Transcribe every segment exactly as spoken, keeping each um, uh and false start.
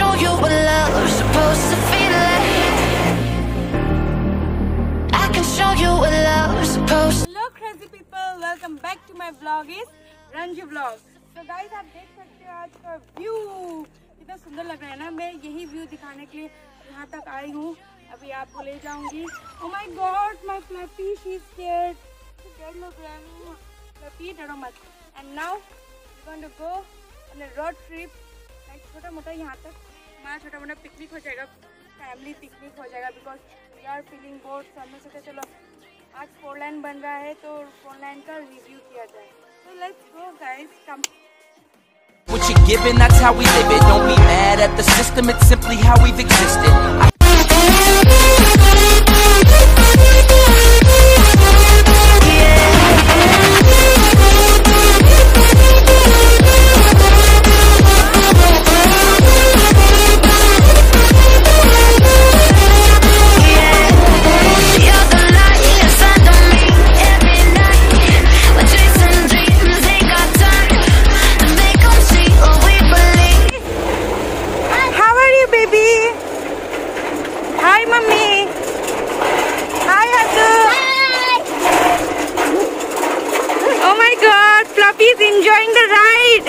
show you what love's supposed to feel like. I can show you what love's supposed to. Hello crazy people, welcome back to my vlog is Ranju vlog. तो guys आप देख सकते हो आज का view कितना सुंदर लग रहा है ना। मैं यही व्यू दिखाने के लिए यहाँ तक आई हूँ। अभी आपको ले जाऊंगी। Oh my God, my fluffy, she's scared. She's scared look रहा है। Fluffy, डरो मत. And now we're going to go on a road trip. Like छोटा मोटा यहाँ तक हमारा छोटा मोटा पिकनिक हो जाएगा, फैमिली पिकनिक हो जाएगा। Because we are feeling bored. तो हमने सोचा चलो आज फोर लाइन बन रहा है तो फोर लाइन का रिव्यू किया जाए। So let's go guys, come. What you're given, that's how we live it. Don't be mad at the system, it's simply how we've existed. I He's enjoying the ride.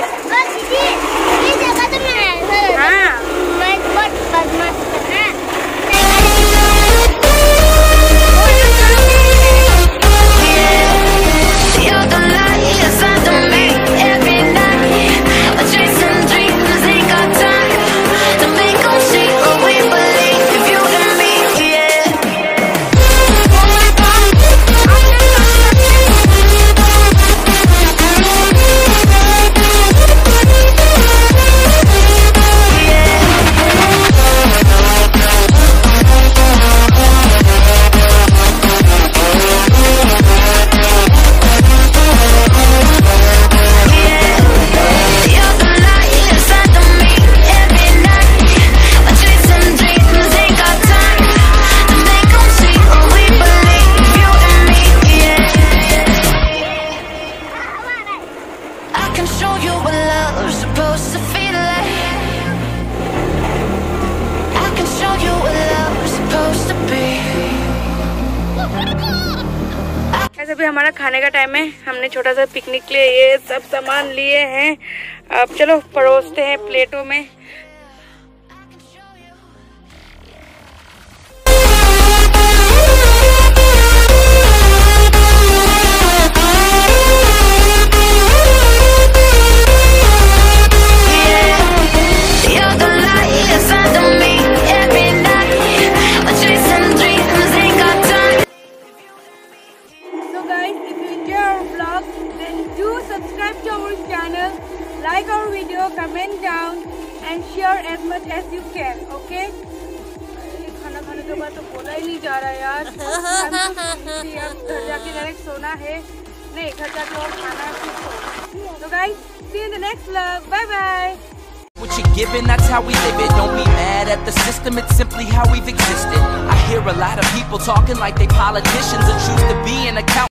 अभी हमारा खाने का time है। हमने छोटा सा पिकनिक के लिए ये सब सामान लिए हैं। अब चलो परोसते हैं प्लेटों में। Subscribe to our channel, like our video, comment down and share as much as you can, okay? खाना खाने के बाद तो बोला ही नहीं जा रहा यार। अब घर जाके डायरेक्ट सोना है। नहीं, घर जाके और खाना है फिर सो। So guys, see you in the next vlog. Bye bye. What you're given, that's how we live it. Don't be mad at the system, it's simply how we've existed. I hear a lot of people talking like they politicians and choose to be an accountant.